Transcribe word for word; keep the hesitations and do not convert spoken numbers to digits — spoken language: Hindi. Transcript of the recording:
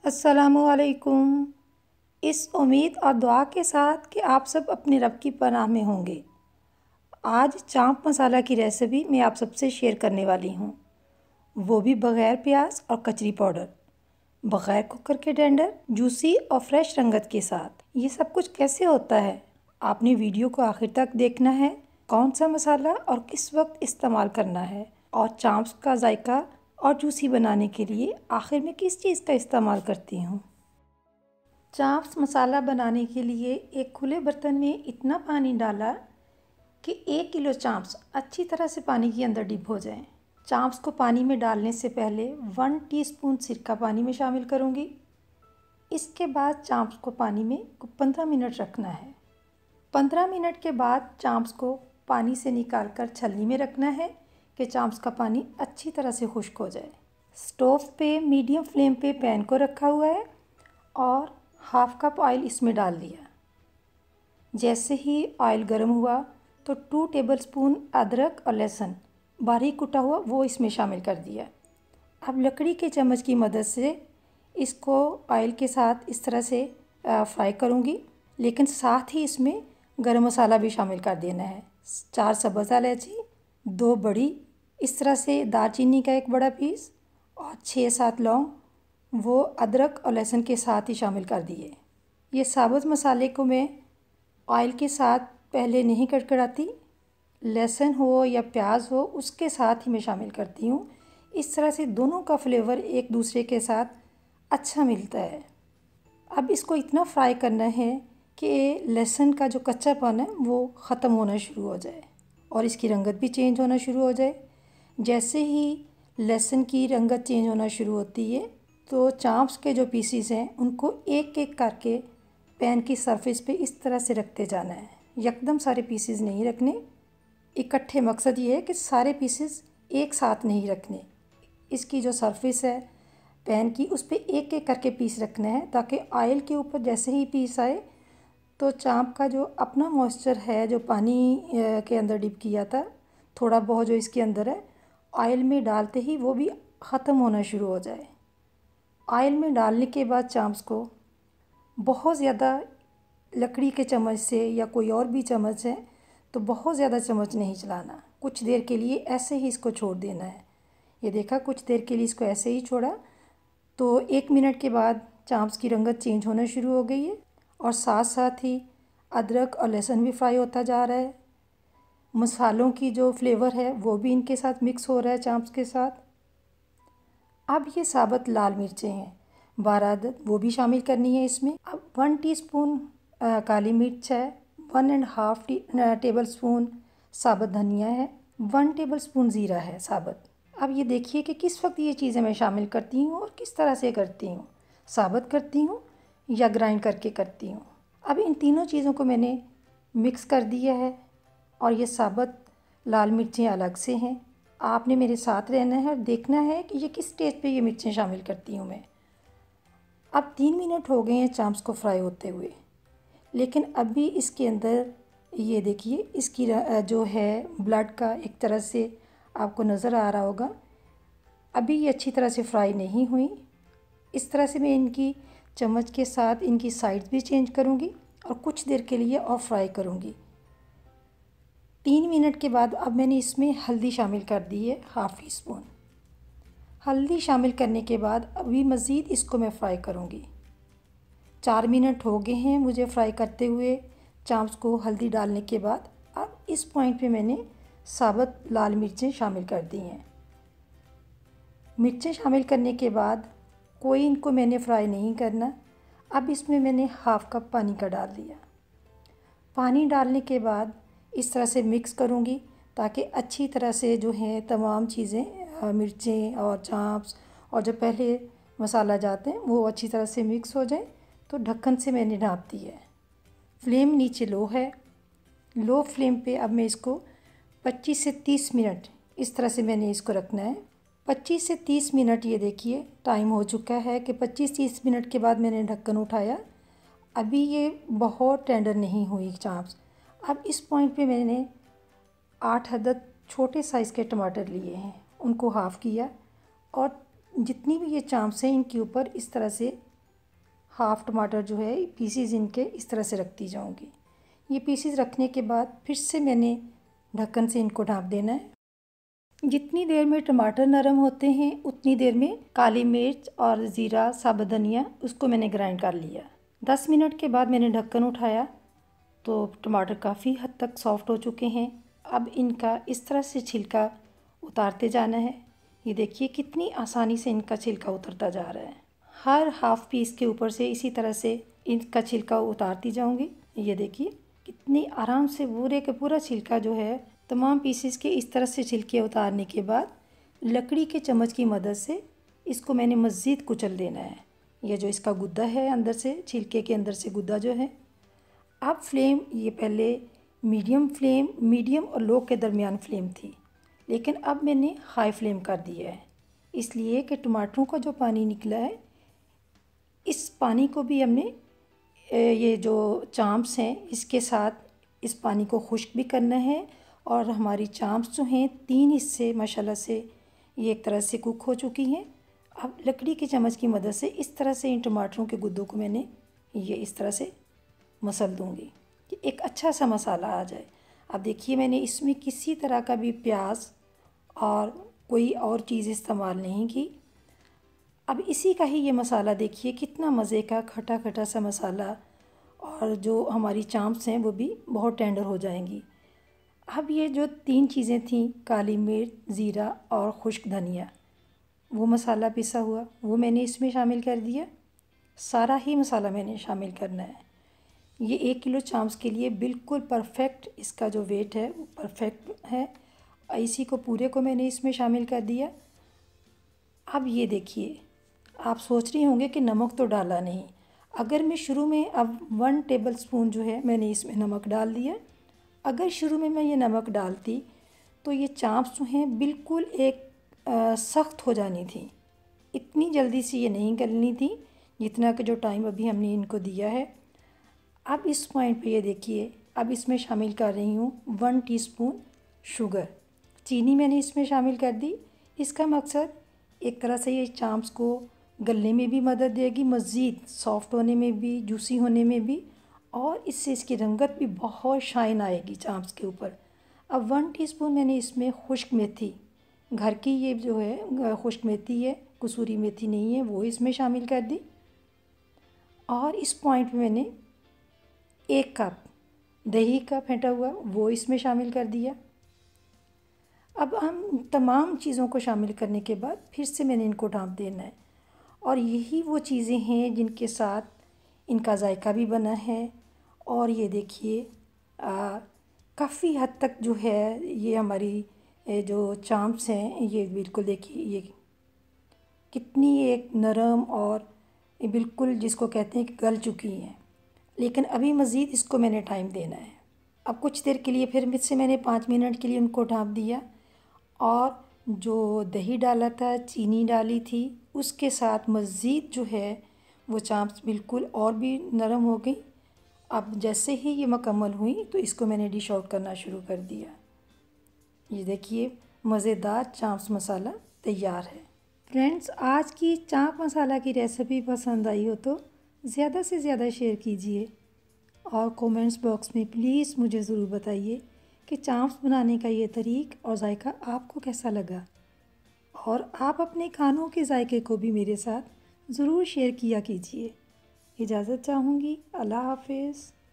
अस्सलामुअलैकुम। इस उम्मीद और दुआ के साथ कि आप सब अपने रब की पनाह में होंगे। आज चाँप मसाला की रेसिपी मैं आप सबसे शेयर करने वाली हूँ, वो भी बग़ैर प्याज और कचरी पाउडर, बग़ैर कुकर के टेंडर, जूसी और फ्रेश रंगत के साथ। ये सब कुछ कैसे होता है, आपने वीडियो को आखिर तक देखना है। कौन सा मसाला और किस वक्त इस्तेमाल करना है, और चाँप्स का जायका और जूसी बनाने के लिए आखिर में किस चीज़ का इस्तेमाल करती हूँ। चाँप्स मसाला बनाने के लिए एक खुले बर्तन में इतना पानी डाला कि एक किलो चाँप्स अच्छी तरह से पानी के अंदर डिप हो जाएं। चाँप्स को पानी में डालने से पहले वन टीस्पून सिरका पानी में शामिल करूँगी। इसके बाद चाँप्स को पानी में पंद्रह मिनट रखना है। पंद्रह मिनट के बाद चाँप्स को पानी से निकाल कर छलनी में रखना है कि चाँप्स का पानी अच्छी तरह से खुश्क हो जाए। स्टोव पे मीडियम फ्लेम पे पैन को रखा हुआ है और हाफ़ कप ऑयल इसमें डाल दिया। जैसे ही ऑयल गर्म हुआ तो टू टेबलस्पून अदरक और लहसुन बारीक कुटा हुआ वो इसमें शामिल कर दिया। अब लकड़ी के चम्मच की मदद से इसको ऑयल के साथ इस तरह से फ्राई करूँगी, लेकिन साथ ही इसमें गरम मसाला भी शामिल कर देना है। चार सब्ज़ इलायची, दो बड़ी, इस तरह से दालचीनी का एक बड़ा पीस और छः सात लौंग, वो अदरक और लहसुन के साथ ही शामिल कर दिए। ये साबुत मसाले को मैं ऑयल के साथ पहले नहीं कड़कड़ाती, लहसुन हो या प्याज हो उसके साथ ही मैं शामिल करती हूँ। इस तरह से दोनों का फ्लेवर एक दूसरे के साथ अच्छा मिलता है। अब इसको इतना फ्राई करना है कि लहसुन का जो कच्चापन है वो ख़त्म होना शुरू हो जाए और इसकी रंगत भी चेंज होना शुरू हो जाए। जैसे ही लहसुन की रंगत चेंज होना शुरू होती है तो चाँप्स के जो पीसीस हैं उनको एक एक करके पैन की सरफेस पे इस तरह से रखते जाना है। यकदम सारे पीसीस नहीं रखने, इकट्ठे। मकसद ये है कि सारे पीसीस एक साथ नहीं रखने। इसकी जो सरफेस है पैन की उस पर एक एक करके पीस रखना है, ताकि ऑयल के ऊपर जैसे ही पीस आए तो चाँप का जो अपना मॉइस्चर है, जो पानी के अंदर डिप किया था थोड़ा बहुत, जो इसके अंदर है, ऑयल में डालते ही वो भी ख़त्म होना शुरू हो जाए। ऑयल में डालने के बाद चाँप्स को बहुत ज़्यादा लकड़ी के चम्मच से या कोई और भी चम्मच है तो बहुत ज़्यादा चम्मच नहीं चलाना, कुछ देर के लिए ऐसे ही इसको छोड़ देना है। ये देखा, कुछ देर के लिए इसको ऐसे ही छोड़ा तो एक मिनट के बाद चाँप्स की रंगत चेंज होना शुरू हो गई है और साथ साथ ही अदरक और लहसुन भी फ्राई होता जा रहा है। मसालों की जो फ्लेवर है वो भी इनके साथ मिक्स हो रहा है चाँप्स के साथ। अब ये साबुत लाल मिर्चें हैं बारह अदद, वो भी शामिल करनी है इसमें। अब वन टीस्पून काली मिर्च है, one and half tea tablespoon साबुत धनिया है, वन टेबल स्पून ज़ीरा है साबुत। अब ये देखिए कि किस वक्त ये चीज़ें मैं शामिल करती हूँ और किस तरह से करती हूँ, साबुत करती हूँ या ग्राइंड करके करती हूँ। अब इन तीनों चीज़ों को मैंने मिक्स कर दिया है और ये साबुत लाल मिर्चें अलग से हैं। आपने मेरे साथ रहना है और देखना है कि ये किस स्टेज पे ये मिर्चें शामिल करती हूँ मैं। अब तीन मिनट हो गए हैं चाँप्स को फ्राई होते हुए, लेकिन अभी इसके अंदर ये देखिए इसकी जो है ब्लड का एक तरह से आपको नज़र आ रहा होगा। अभी ये अच्छी तरह से फ्राई नहीं हुई। इस तरह से मैं इनकी चम्मच के साथ इनकी साइड्स भी चेंज करूँगी और कुछ देर के लिए और फ्राई करूँगी। तीन मिनट के बाद अब मैंने इसमें हल्दी शामिल कर दी है, हाफ़ टी स्पून हल्दी शामिल करने के बाद अभी मज़ीद इसको मैं फ्राई करूँगी। चार मिनट हो गए हैं मुझे फ्राई करते हुए चाँप्स को हल्दी डालने के बाद। अब इस पॉइंट पे मैंने साबुत लाल मिर्चें शामिल कर दी हैं। मिर्चें शामिल करने के बाद कोई इनको मैंने फ्राई नहीं करना। अब इसमें मैंने हाफ़ कप पानी का डाल दिया। पानी डालने के बाद इस तरह से मिक्स करूँगी ताकि अच्छी तरह से जो है तमाम चीज़ें, मिर्चें और चाँप्स और जो पहले मसाला जाते हैं वो अच्छी तरह से मिक्स हो जाए। तो ढक्कन से मैंने ढाँप दी है। फ्लेम नीचे लो है, लो फ्लेम पे अब मैं इसको पच्चीस से तीस मिनट इस तरह से मैंने इसको रखना है। पच्चीस से तीस मिनट ये देखिए टाइम हो चुका है कि पच्चीस तीस मिनट के बाद मैंने ढक्कन उठाया। अभी ये बहुत टेंडर नहीं हुई चाँप्स। अब इस पॉइंट पे मैंने आठ अदद छोटे साइज़ के टमाटर लिए हैं, उनको हाफ़ किया और जितनी भी ये चाँप्स हैं इनके ऊपर इस तरह से हाफ़ टमाटर जो है पीसीज इनके इस तरह से रखती जाऊंगी। ये पीसीज रखने के बाद फिर से मैंने ढक्कन से इनको ढाँप देना है। जितनी देर में टमाटर नरम होते हैं उतनी देर में काली मिर्च और ज़ीरा साबुत धनिया उसको मैंने ग्राइंड कर लिया। दस मिनट के बाद मैंने ढक्कन उठाया तो टमाटर काफ़ी हद तक सॉफ़्ट हो चुके हैं। अब इनका इस तरह से छिलका उतारते जाना है। ये देखिए कितनी आसानी से इनका छिलका उतरता जा रहा है। हर हाफ़ पीस के ऊपर से इसी तरह से इनका छिलका उतारती जाऊंगी। ये देखिए कितनी आराम से पूरे का पूरा छिलका जो है तमाम पीसेस के इस तरह से छिलके उतारने के बाद लकड़ी के चम्मच की मदद से इसको मैंने मज़ीद कुचल देना है। ये जो इसका गुद्दा है अंदर से, छिलके के अंदर से गुद्दा जो है। अब फ्लेम ये पहले मीडियम फ्लेम मीडियम और लो के दरमियान फ्लेम थी, लेकिन अब मैंने हाई फ्लेम कर दिया है, इसलिए कि टमाटरों का जो पानी निकला है इस पानी को भी हमने ये जो चांप्स हैं इसके साथ इस पानी को खुश्क भी करना है। और हमारी चांप्स जो हैं तीन हिस्से माशाल्लाह से ये एक तरह से कुक हो चुकी हैं। अब लकड़ी के चम्मच की मदद से इस तरह से इन टमाटरों के गुद्दों को मैंने ये इस तरह से मसल दूँगी कि एक अच्छा सा मसाला आ जाए। अब देखिए मैंने इसमें किसी तरह का भी प्याज और कोई और चीज़ इस्तेमाल नहीं की। अब इसी का ही ये मसाला देखिए कितना मज़े का खटा खटा सा मसाला, और जो हमारी चांप्स हैं वो भी बहुत टेंडर हो जाएंगी। अब ये जो तीन चीज़ें थीं, काली मिर्च, ज़ीरा और खुश्क धनिया, वो मसाला पिसा हुआ वो मैंने इसमें शामिल कर दिया। सारा ही मसाला मैंने शामिल करना है। ये एक किलो चांप्स के लिए बिल्कुल परफेक्ट इसका जो वेट है वो परफेक्ट है। इसी को पूरे को मैंने इसमें शामिल कर दिया। अब ये देखिए आप सोच रहे होंगे कि नमक तो डाला नहीं। अगर मैं शुरू में अब वन टेबल स्पून जो है मैंने इसमें नमक डाल दिया। अगर शुरू में मैं ये नमक डालती तो ये चांप्स जो हैं बिल्कुल एक सख्त हो जानी थी। इतनी जल्दी से ये नहीं गलनी थी जितना कि जो टाइम अभी हमने इनको दिया है। अब इस पॉइंट पे ये देखिए अब इसमें शामिल कर रही हूँ वन टीस्पून शुगर। चीनी मैंने इसमें शामिल कर दी। इसका मकसद एक तरह से ये चांप्स को गलने में भी मदद देगी, मज़ीद सॉफ्ट होने में भी, जूसी होने में भी, और इससे इसकी रंगत भी बहुत शाइन आएगी चांप्स के ऊपर। अब वन टीस्पून मैंने इसमें खुश्क मेथी, घर की ये जो है खुश्क मेथी है, कसूरी मेथी नहीं है, वो इसमें शामिल कर दी। और इस पॉइंट पे मैंने एक कप दही का फेंटा हुआ वो इसमें शामिल कर दिया। अब हम तमाम चीज़ों को शामिल करने के बाद फिर से मैंने इनको ढाँप देना है। और यही वो चीज़ें हैं जिनके साथ इनका जायका भी बना है। और ये देखिए काफ़ी हद तक जो है ये हमारी जो चांप्स हैं ये बिल्कुल देखिए ये कितनी एक नरम और बिल्कुल जिसको कहते हैं कि गल चुकी हैं। लेकिन अभी मज़ीद इसको मैंने टाइम देना है। अब कुछ देर के लिए फिर मुझसे मैंने पाँच मिनट के लिए उनको ढाँप दिया। और जो दही डाला था, चीनी डाली थी, उसके साथ मज़ीद जो है वो चांप्स बिल्कुल और भी नरम हो गई। अब जैसे ही ये मुकम्मल हुई तो इसको मैंने डिश आउट करना शुरू कर दिया। ये देखिए मज़ेदार चांप्स मसाला तैयार है। फ्रेंड्स, आज की चांप मसाला की रेसिपी पसंद आई हो तो ज़्यादा से ज़्यादा शेयर कीजिए और कमेंट्स बॉक्स में प्लीज़ मुझे ज़रूर बताइए कि चांप्स बनाने का ये तरीक़ा और जायका आपको कैसा लगा। और आप अपने खानों के जायके को भी मेरे साथ ज़रूर शेयर किया कीजिए। इजाज़त चाहूँगी। अल्लाह हाफ़िज़।